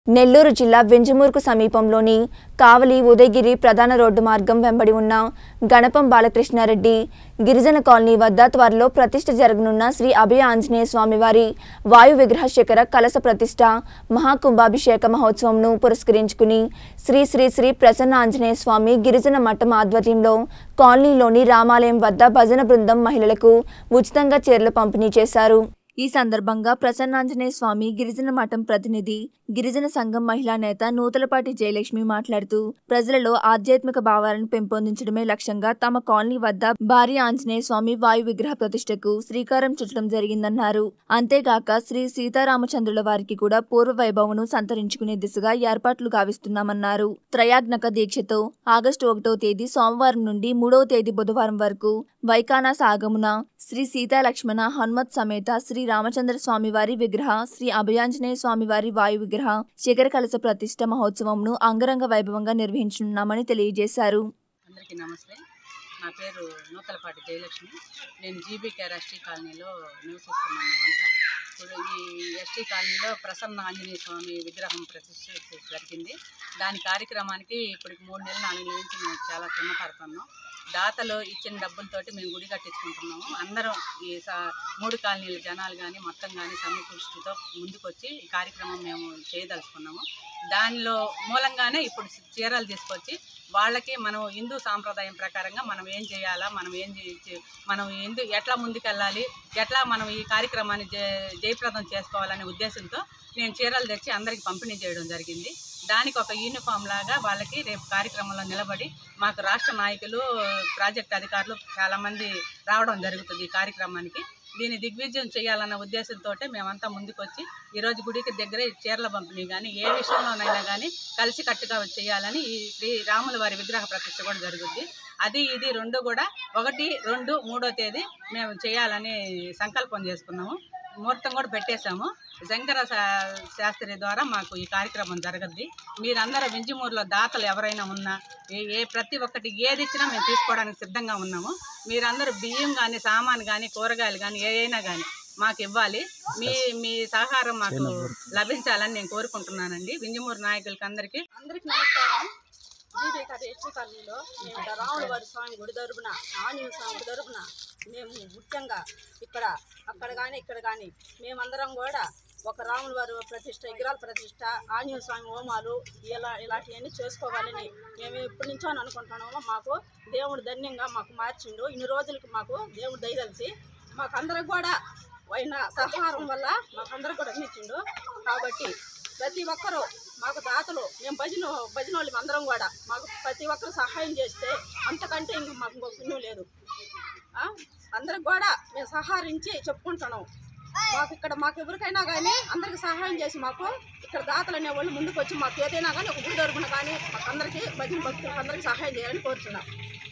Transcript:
నెల్లూరు జిల్లా వెంజమూరుకు సమీపంలోని కావలి ఉదయగిరి ప్రధాన రోడ్డు మార్గం వెంబడి ఉన్న గణపం బాలకృష్ణారెడ్డి గిరిజన కాలనీ వద్ద త్వరలో ప్రతిష్ఠ జరగనున్న శ్రీ అభయ ఆంజనేయ స్వామివారి వాయు విగ్రహ శిఖర కలశ ప్రతిష్ఠ మహాకుంభాభిషేక మహోత్సవంను పురస్కరించుకుని శ్రీ శ్రీ శ్రీ ప్రసన్న ఆంజనేయ స్వామి గిరిజన మఠం ఆధ్వర్యంలో కాలనీలోని రామాలయం వద్ద భజన బృందం మహిళలకు ఉచితంగా చీరలు పంపిణీ చేశారు। ఈ సందర్భంగా ప్రసన్నాంజనేయ స్వామి గిరిజన మఠం ప్రతినిధి గిరిజన సంఘం మహిళా నేత నూతలపాటి జయలక్ష్మి మాట్లాడుతూ ప్రజలలో ఆధ్యాత్మిక భావాలను పెంపొందించడమే లక్ష్యంగా తమ కాలనీ వద్ద భారీ ఆంజనేయ స్వామి వాయు విగ్రహ ప్రతిష్టకు శ్రీకారం చుట్టడం జరిగిందన్నారు। అంతేగాక శ్రీ సీతారామచంద్రుల వారికి కూడా పూర్వ వైభవమును సంతరించుకునే దిశగా ఏర్పాట్లు గావిస్తున్నామన్నారు। త్రయాజ్ఞక దీక్షతో ఆగస్టు 1వ తేదీ సోమవారం నుండి 3వ తేదీ బుధవారం వరకు వైకానా సాగమున శ్రీ సీతాలక్ష్మణ హనుమత్ సమేత శ్రీ రామచంద్ర స్వామి వారి విగ్రహ శ్రీ అభయాంజనేయ స్వామి వారి వాయు విగ్రహ శిఖర కలశ ప్రతిష్ఠ మహోత్సవంను అంగరంగ వైభవంగా నిర్వహించనున్నామని తెలియజేశారు। అందరికీ నమస్తే। నా పేరు నూతలపాటి జయలక్ష్మి। నేను జీబీకేఆర్ ఎస్టీ కాలనీలో నివసిస్తున్నాను। ఇప్పుడు ఈ ఎస్టీ కాలనీలో ప్రసన్న ఆంజనేయ స్వామి విగ్రహం ప్రతిష్ఠ జరిగింది। దాని కార్యక్రమానికి ఇప్పటికి 3 నెలలు 4 నెలల నుంచి మేము చాలా శ్రమ పడుతున్నాం। దాతలు ఇచ్చిన డబ్బులతోటి మేము గుడి కట్టించుకుంటున్నాము। అందరం ఈ 3 కాలనీల జనాలు కానీ మొత్తం కానీ సమకృష్టితో ముందుకొచ్చి ఈ కార్యక్రమం మేము చేయదలుచుకున్నాము। దానిలో మూలంగానే ఇప్పుడు చీరలు తీసుకొచ్చి వాళ్ళకి మనం హిందూ సాంప్రదాయం ప్రకారంగా మనం ఏం చేయాలా, మనం ఎట్లా ముందుకెళ్ళాలి, ఎట్లా మనం ఈ కార్యక్రమాన్ని జయప్రదం చేసుకోవాలనే ఉద్దేశంతో నేను చీరలు తెచ్చి అందరికి పంపిణీ చేయడం జరిగింది। దానికి ఒక యూనిఫామ్ లాగా వాళ్ళకి రేపు కార్యక్రమంలో నిలబడి మాకు రాష్ట్ర నాయకులు ప్రాజెక్ట్ అధికారులు చాలామంది రావడం జరుగుతుంది ఈ కార్యక్రమానికి। దీన్ని దిగ్విజయం చేయాలన్న ఉద్దేశంతో మేమంతా ముందుకొచ్చి ఈరోజు గుడికి దగ్గర చీరల పంపిణీ కానీ ఏ విషయంలోనైనా కానీ కలిసి కట్టుగా చేయాలని ఈ శ్రీ రాముల వారి విగ్రహ ప్రతిష్ఠ కూడా జరుగుద్ది। అది ఇది రెండు కూడా 1, 2, 3వ తేదీ మేము చేయాలని సంకల్పం చేసుకున్నాము। ముహూర్తం కూడా పెట్టేశాము। శంకర శాస్త్రి ద్వారా మాకు ఈ కార్యక్రమం జరగద్ది। మీరందరూ వెంజమూరులో దాతలు ఎవరైనా ఉన్నా ప్రతి ఒక్కటి ఏది ఇచ్చినా మేము తీసుకోవడానికి సిద్ధంగా ఉన్నాము। మీరందరూ బియ్యం కానీ సామాను కానీ కూరగాయలు కానీ ఏదైనా కానీ మాకు ఇవ్వాలి। మీ సహకారం మాకు లభించాలని నేను కోరుకుంటున్నానండి। వెంజమూరు నాయకులకి అందరికీ నమస్కారం। జీబీకేఆర్ ఎస్టీ కాలనీలో రాముల వారి స్వామి గుడి తరపున ఆంజనేయ స్వామి గుడి తరపున మేము ముఖ్యంగా అక్కడ కానీ ఇక్కడ కానీ మేమందరం కూడా ఒక రాముల వారి ప్రతిష్ట, విగ్రహాల ప్రతిష్ట, ఆంజనేయ స్వామి హోమాలు ఇలాంటివన్నీ చేసుకోవాలని మేము ఎప్పటి నుంచో అనుకుంటున్నాము। మాకు దేవుడు ధన్యంగా మాకు మార్చిండు। ఇన్ని రోజులకి మాకు దేవుడు దయదలిసి మాకందరికి కూడా ఆయన సహకారం వల్ల మాకందరికి కూడా అందించిండు। కాబట్టి ప్రతి ఒక్కరూ మాకు దాతలు మేము భజన వాళ్ళు అందరం కూడా మాకు ప్రతి ఒక్కరు సహాయం చేస్తే అంతకంటే ఇంక మాకు ఇంకో పుణ్యం లేదు। అందరికి కూడా మేము సహకరించి చెప్పుకుంటున్నాం। మాకు ఎవరికైనా కానీ అందరికి సహాయం చేసి మాకు ఇక్కడ దాతలు అనేవాళ్ళు ముందుకు వచ్చి మాకు ఏదైనా కానీ ఒక గుడి తరపున కానీ మాకు అందరికీ భజన భక్తులకు అందరికీ సహాయం చేయాలని కోరుతున్నాం।